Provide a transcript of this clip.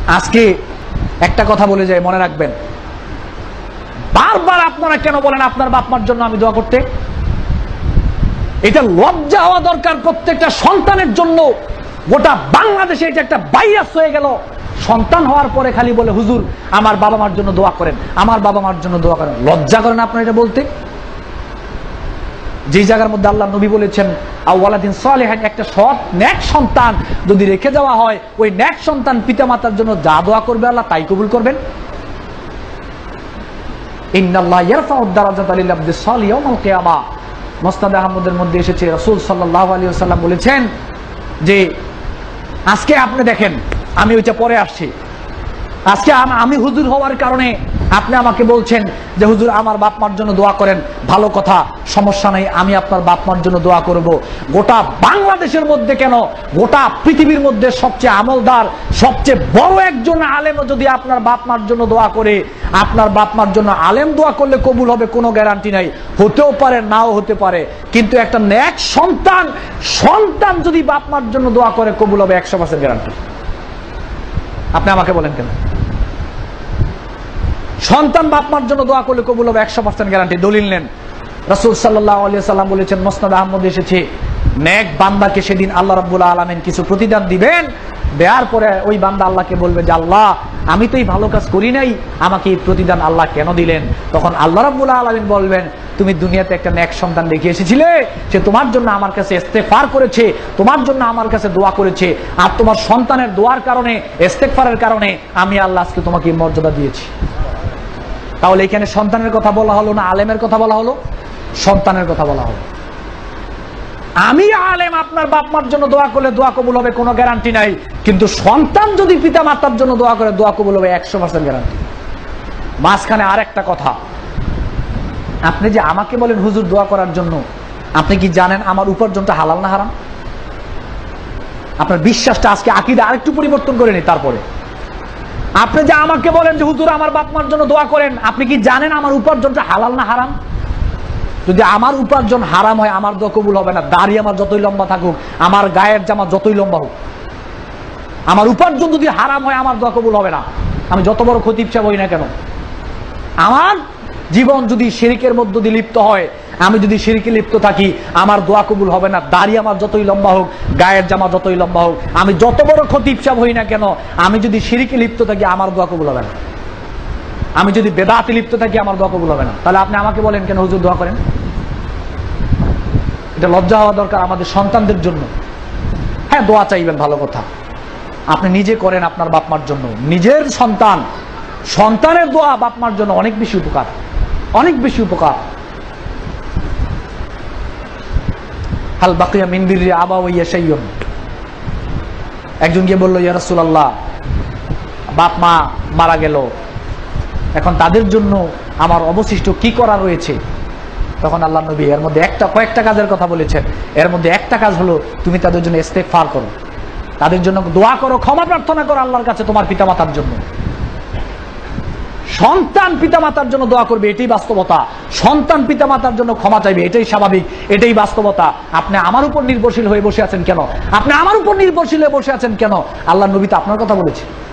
আজকে একটা কথা বলে যায়, মনে রাখবেন, বারবার আপনারা কেন বলেন আপনার বাপ মার জন্য আমি দোয়া করতে? এটা লজ্জা হওয়া দরকার প্রত্যেকটা সন্তানের জন্য। গোটা বাংলাদেশে এটা একটা বাইয়াস হয়ে গেল। সন্তান হওয়ার পরে খালি বলে হুজুর আমার বাবা মার জন্য দোয়া করেন, আমার বাবা মার জন্য দোয়া করেন। লজ্জা করেন আপনার এটা বলতে? যে জায়গার মধ্যে আল্লাহ নবী বলেছেন আওয়ালাদিন সালেহান, একটা সৎ নেক সন্তান যদি রেখে যাওয়া হয়, ওই নেক সন্তান পিতামাতার জন্য যা দোয়া করবে আল্লাহ তাই কবুল করবেন। ইন্নাল্লাহ ইয়ারফাউ দারাজাতা লিল আবদি সালিহ ইয়াউমাল কিয়ামা। মুসনাদ আহমদের মধ্যে এসেছে রাসূল সাল্লাল্লাহু আলাইহি ওয়াসাল্লাম বলেছেন যে আজকে আপনি দেখেন, আমি ওইটা পরে আসছি, আজকে আমি হুজুর হওয়ার কারণে আপনি আমাকে বলছেন যে হুজুর আমার বাপ মার জন্য দোয়া করেন। ভালো কথা, সমস্যা নেই, আমি আপনার বাপ মার জন্য দোয়া করব। গোটা বাংলাদেশের মধ্যে কেন, গোটা পৃথিবীর মধ্যে সবচেয়ে আমলদার, সবচেয়ে বড় একজন আলেম যদি আপনার বাপ মার জন্য দোয়া করে, আপনার বাপ মার জন্য আলেম দোয়া করলে কবুল হবে কোনো গ্যারান্টি নাই। হতেও পারে, নাও হতে পারে, কিন্তু একটা নেক সন্তান যদি বাপ মার জন্য দোয়া করে কবুল হবে 100% গ্যারান্টি। আপনি আমাকে বলেন কেন? সন্তান বাপ মার জন্য দোয়া করলে কবুল হবে 100% গ্যারান্টি। দলিল নেন, রাসূল সাল্লাল্লাহু আলাইহি ওয়াসাল্লাম বলেছেন, মুসনাদ আহমদ এসেছে, নেক বান্দাকে সেদিন আল্লাহ রাব্বুল আলামিন কিছু প্রতিদান দিবেন। দেওয়ার পরে ওই বান্দা আল্লাহকে বলবে যে আল্লাহ আমি তো এই ভালো কাজ করি নাই, আমাকে এই প্রতিদান আল্লাহ কেন দিলেন? তখন আল্লাহ রাব্বুল আলামিন বলবেন তুমি দুনিয়াতে একটা নেক সন্তান রেখে এসেছিলে, সে তোমার জন্য আমার কাছে ইস্তেগফার করেছে, তোমার জন্য আমার কাছে দোয়া করেছে, আর তোমার সন্তানের দোয়ার কারণে, ইস্তেগফারের কারণে আমি আল্লাহ আজকে তোমাকে মর্যাদা দিয়েছি। তাহলে এখানে সন্তানের কথা বলা হলো না আলেমের কথা বলা হলো? সন্তানের কথা বলা হলো। আমি আলেম আপনার বাপ মার জন্য দোয়া করলে দোয়া কবুল হবে কোনো গ্যারান্টি নাই, কিন্তু সন্তান যদি পিতা মাতার জন্য দোয়া করে দোয়া কবুল হবে 100% গ্যারান্টি। মাঝখানে আর একটা কথা, আপনি যে আমাকে বলেন হুজুর দোয়া করার জন্য, আপনি কি জানেন আমার উপার্জনটা হালাল না হারাম? আপনার বিশ্বাসটা আজকে আকীদা আরেকটু পরিবর্তন করে নি। তারপরে আপনি যে আমাকে বলেন যে হুজুর আমার বাপ মার জন্য দোয়া করেন, আপনি কি জানেন আমার উপার্জনটা হালাল না হারাম? যদি আমার উপার্জন হারাম হয় আমার দোয়া কবুল হবে না। দাড়ি আমার যতই লম্বা থাকুক, আমার গায়ের জামা যতই লম্বা হোক, আমার উপার্জন যদি হারাম হয় আমার দোয়া কবুল হবে না। আমি যত বড় খতিব সাহেব হই না কেন, আমার জীবন যদি শিরকের মধ্য দিয়ে লিপ্ত হয়, আমি যদি শিরকে লিপ্ত থাকি, আমার দোয়া কবুল হবে না। দাড়ি আমার যতই লম্বা হোক, গায়ের জামা যতই লম্বা হোক, আমি যত বড় খতিব সাহেব হই না কেন, আমি যদি শিরকে লিপ্ত থাকি আমার দোয়া কবুল হবে না। আমি যদি বেদাতে লিপ্ত থাকি আমার দোয়া কবুল হবে না। তাহলে আপনি আমাকে বলেন কেন হুজুর দোয়া করেন? এটা লজ্জা হওয়া দরকার আমাদের সন্তানদের জন্য। হ্যাঁ, দোয়া চাইবেন, ভালো কথা, আপনি নিজে করেন আপনার বাপ মার জন্য। নিজের সন্তানের দোয়া বাপ মার জন্য অনেক বেশি উপকার, অনেক বেশি উপকার। হাল বাকিয়া মিন বিররি আবাওয়াইয়া শাইউন। একজন গিয়ে বলল ইয়া রাসূলুল্লাহ, বাপ মা মারা গেল, এখন তাদের জন্য আমার অবশিষ্ট কি করা রয়েছে? তখন আল্লাহ নবী এর মধ্যে কয়েকটা কাজের কথা বলেছেন। এর মধ্যে একটা কাজ হলো তুমি তাদের জন্য ইস্তেগফার করো, তাদের জন্য দোয়া করো, ক্ষমা প্রার্থনা করো আল্লাহর কাছে তোমার পিতামাতার জন্য। সন্তান পিতামাতার জন্য দোয়া করবে, এটাই বাস্তবতা। সন্তান পিতামাতার জন্য ক্ষমা চাইবে, এটাই স্বাভাবিক, এটাই বাস্তবতা। আপনি আমার উপর নির্ভরশীল হয়ে বসে আছেন কেন? আপনি আমার উপর নির্ভরশীল হয়ে বসে আছেন কেন? আল্লাহ নবী তো আপনার কথা বলেছে।